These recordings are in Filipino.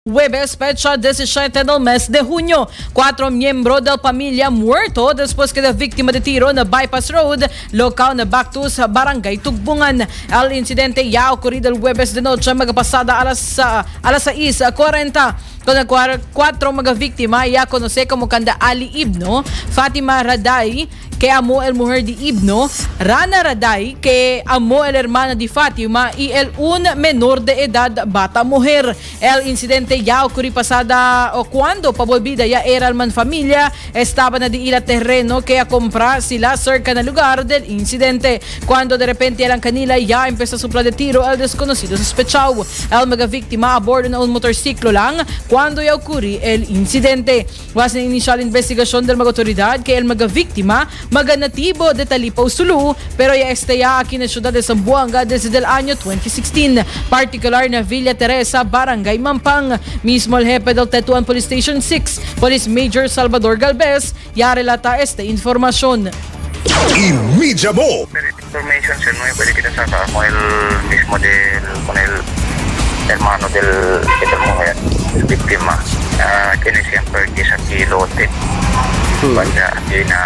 Jueves, fecha 17 del mes de junio. 4 miembros de la familia muerto después que la víctima de tiro na Bypass Road, local na Bactus, Barangay Tugbungan. El incidente ya ocurrido el jueves de noche, magpasada a las 6:40. Con las 4 mga víctima ya conoce como Kanda Ali Ibno, Fatima Raday, que amó el mujer de Ibno, Rana Raday, que amó el hermano de Fatima, y el un menor de edad bata mujer. El incidente ya ocurrió pasada o cuando pavolvida ya era man familia, estaba na di ila terreno que a comprar sila cerca na lugar del incidente. Cuando de repente eran kanila ya empezó a soplar de tiro el desconocido sospechado. El mga víctima a bordo na un motorsiklo lang cuando ya ocurrió el incidente. Was na initial investigación del mga autoridad que el mga víctima maganativo de Talipao, Sulu, pero ya estaya aquí en la ciudad de Zamboanga desde el año 2016, particular na Villa Teresa, Barangay Mampang. Mismo el jefe del Tetuan Police Station 6, Police Major Salvador Galvez, ya relata esta información. Media Mo. Information, sir, no pwede kita sacar con el mismo con el hermano de la mujer, el víctima, tiene siempre que es aquí lote. Banda di na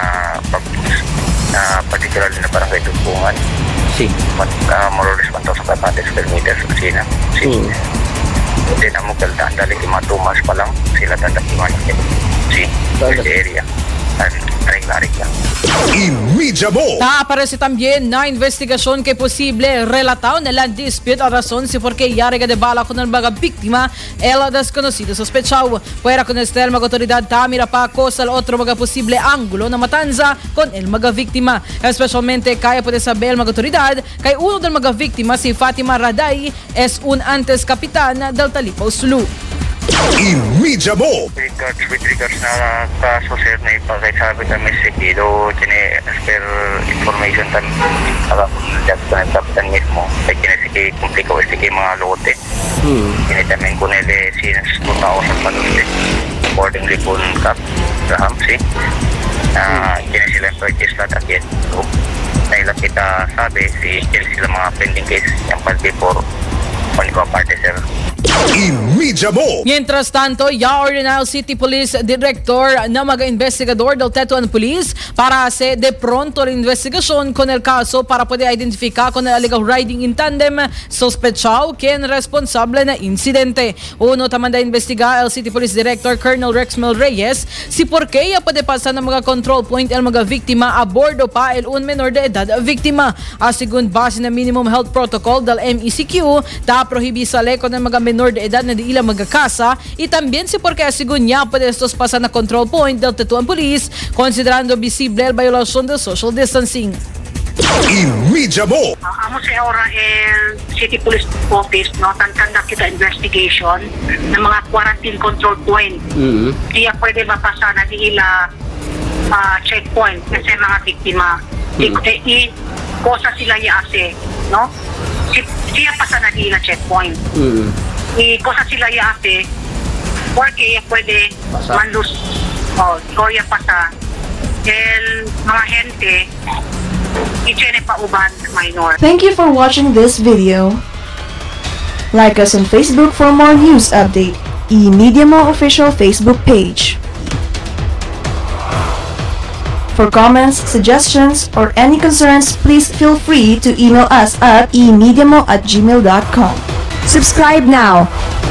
particular na barangay Tugbungan. Sí. More or less 1,500 square meters sa kusina. Hindi na mo kaltaan dali matumas pa lang sila tatakiman sa area. Aring-aring lang. Media Mo. Aparece también na investigación que posible relatado na land dispute a razón si por qué yariga de bala con el mga víctima el desconocido sospechado. Fuera con este el mga autoridad tamira pa cosa al otro mga posible ángulo na matanza con el mga víctima. Especialmente kaya puede saber el mga autoridad kay uno del mga víctima si Fatima Raday es un antes capitán del Talipao, Sulu. Media Mo. With regards na kaso, sir, na ipagkaisabi kami seguido, tiene per information tan sa kapitan mismo, ay kinasiki kumplika o sige mga lote. Kinitamin ko nila since 2000 pa doon. Accordingly kung Graham, kinasila purchase lahat again. So, naila kita sabi, sila mga pending case yung pag before ko parte, sir. Media Mo. Mientras tanto, ya ordenado City Police Director na mga investigador del Tetuan Police para hacer de pronto la investigación con el caso para poder identificar con el illegal riding in tandem sospechado quien responsable na incidente. Uno tamanda investigar el City Police Director Colonel Rexmel Reyes si por qué ya puede pasar na mga control point el mga víctima a bordo pa el un menor de edad víctima. Según base na minimum health protocol del MECQ, ta prohibir sale con el mga menor de edad na di ila magkakasa y también si porque según niya puede estos pasar na control point del Tetuan Police considerando visible el violación del social distancing. Media Mo. Amo sa ora el City Police Office, no, tanda kita investigation ng mga quarantine control point. Diya pwede mapasa na di ila checkpoint kasi mga biktima. Kosa sila yaase, no? Siya pasa na di ila checkpoint. Kosa sila yaase, porque pwede manlus o ya pasa el mga gente ichene pa uban minor. Thank you for watching this video. Like us on Facebook for more news update. Media Mo official Facebook page. For comments, suggestions, or any concerns, please feel free to email us at emediamo@gmail.com. Subscribe now.